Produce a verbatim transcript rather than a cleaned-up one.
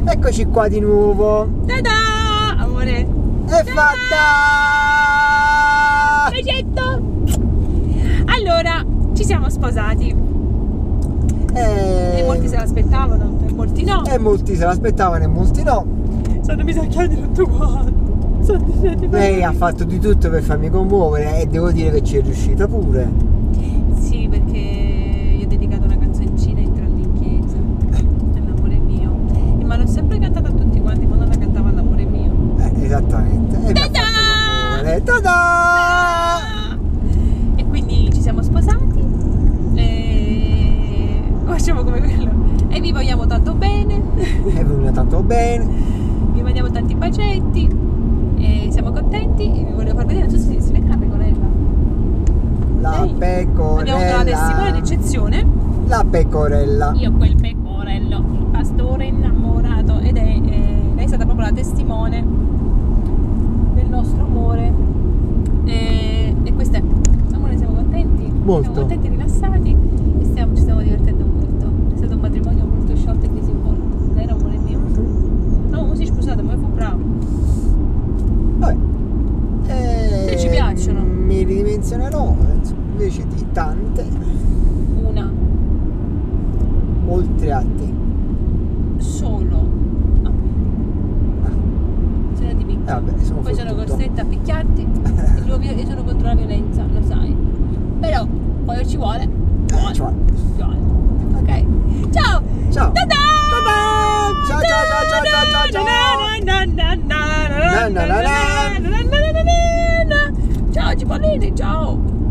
Eccoci qua di nuovo. Ta-da! Amore. È fatta! Bacetto! Allora, ci siamo sposati. E... E molti se l'aspettavano, e molti no. E molti se l'aspettavano e molti no. Sono mi sa chiari tutto quanto. Lei ha fatto di tutto per farmi commuovere e devo dire che ci è riuscita pure. Sì, perché io ho dedicato una canzoncina entrando in chiesa. È l'amore mio. E ma l'ho sempre cantata a tutti quanti, ma non la cantava l'amore mio. Eh, esattamente. E mi ha Ta-da! fatto commuovere. Ta-da! E quindi ci siamo sposati. E facciamo come quello. E vi vogliamo tanto bene. È venuta tanto bene. Vi mandiamo tanti bacetti. E siamo contenti. E vi voglio far vedere. Non so se si vede la pecorella. La Lei. pecorella. Abbiamo una testimone d'eccezione. La pecorella. Io quel pecorello, il pastore innamorato. Ed è, eh, lei è stata proprio la testimone del nostro amore. E, e questo è. Amore, siamo contenti? Molto. Siamo contenti e rilassati. E stiamo, ci stiamo divertendo molto. È stato un matrimonio molto sciolto e disinvolto. Vero, amore mio? No, non si è sposato, ma fu bravo. Vabbè. Eh, Se ci piacciono. Mi ridimensionerò invece di tante. Una. Oltre a te. Solo. Ah. Sono di piccola. Eh, vabbè, sono Poi sono fottuto. costretta a picchiarti. E io io sono contro la violenza, lo sai. Però quando ci vuole, vuole. ci vuole. Ci vuole. Ok. Ciao! Ciao. Ta-da! Ciao, ciao, ciao, ciao, ciao, ciao, ciao. Ciao cipollini, ciao!